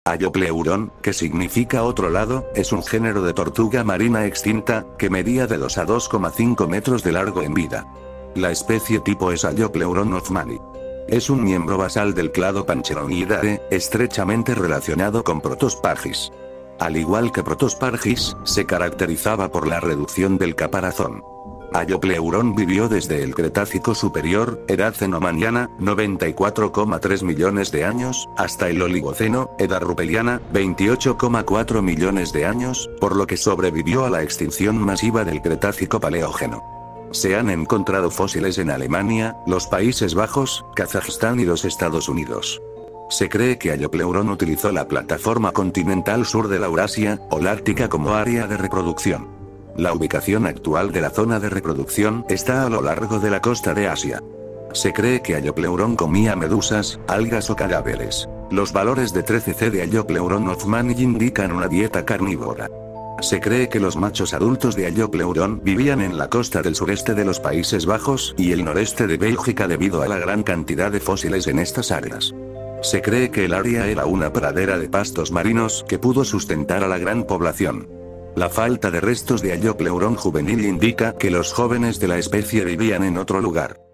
Ayopleuron, que significa otro lado, es un género de tortuga marina extinta, que medía de 2 a 2,5 metros de largo en vida. La especie tipo es Ayopleuron hoffmanni. Es un miembro basal del clado Pancheronidae, estrechamente relacionado con Protospargis. Al igual que Protospargis, se caracterizaba por la reducción del caparazón. Ayopleuron vivió desde el Cretácico superior, edad cenomaniana, 94,3 millones de años, hasta el Oligoceno, edad rupeliana, 28,4 millones de años, por lo que sobrevivió a la extinción masiva del Cretácico paleógeno. Se han encontrado fósiles en Alemania, los Países Bajos, Kazajistán y los Estados Unidos. Se cree que Ayopleuron utilizó la plataforma continental sur de la Eurasia, holártica como área de reproducción. La ubicación actual de la zona de reproducción está a lo largo de la costa de Asia. Se cree que Ayopleuron comía medusas, algas o cadáveres. Los valores de 13C de Ayopleuron hoffmanni indican una dieta carnívora. Se cree que los machos adultos de Ayopleuron vivían en la costa del sureste de los Países Bajos y el noreste de Bélgica debido a la gran cantidad de fósiles en estas áreas. Se cree que el área era una pradera de pastos marinos que pudo sustentar a la gran población. La falta de restos de Ayopleuron juvenil indica que los jóvenes de la especie vivían en otro lugar.